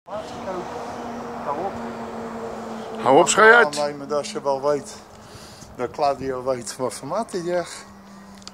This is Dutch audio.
Hou op. Hou op, schei uit. Aannemen dat je wel weet. Dat Claudio weet wat formaat hij zegt.